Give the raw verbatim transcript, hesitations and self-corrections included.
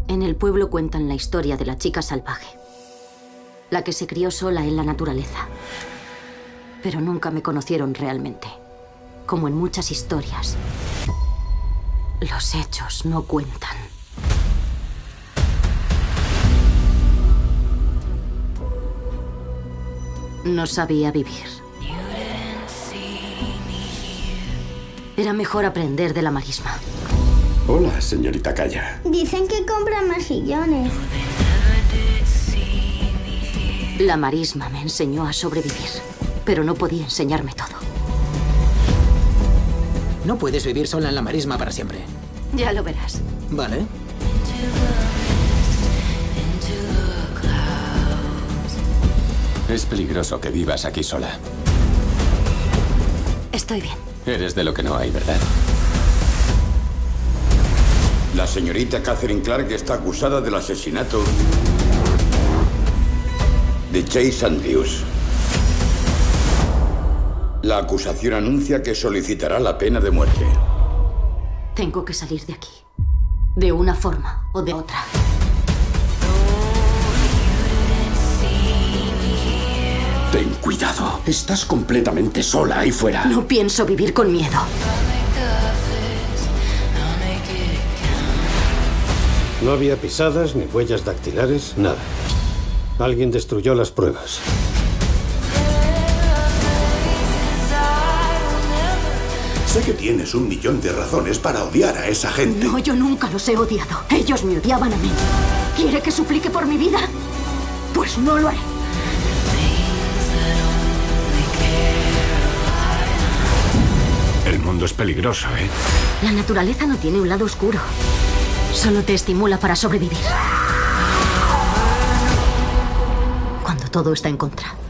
En el pueblo cuentan la historia de la chica salvaje, la que se crió sola en la naturaleza. Pero nunca me conocieron realmente. Como en muchas historias, los hechos no cuentan. No sabía vivir. Era mejor aprender de la marisma. Hola, señorita Calla. Dicen que compra mejillones. La marisma me enseñó a sobrevivir, pero no podía enseñarme todo. No puedes vivir sola en la marisma para siempre. Ya lo verás. Vale. Es peligroso que vivas aquí sola. Estoy bien. Eres de lo que no hay, ¿verdad? La señorita Catherine Clark está acusada del asesinato de Chase Andrews. La acusación anuncia que solicitará la pena de muerte. Tengo que salir de aquí. De una forma o de otra. Ten cuidado. Estás completamente sola ahí fuera. No pienso vivir con miedo. No había pisadas, ni huellas dactilares, nada. Alguien destruyó las pruebas. Sé que tienes un millón de razones para odiar a esa gente. No, yo nunca los he odiado. Ellos me odiaban a mí. ¿Quiere que suplique por mi vida? Pues no lo haré. El mundo es peligroso, ¿eh? La naturaleza no tiene un lado oscuro. Solo te estimula para sobrevivir. Cuando todo está en contra.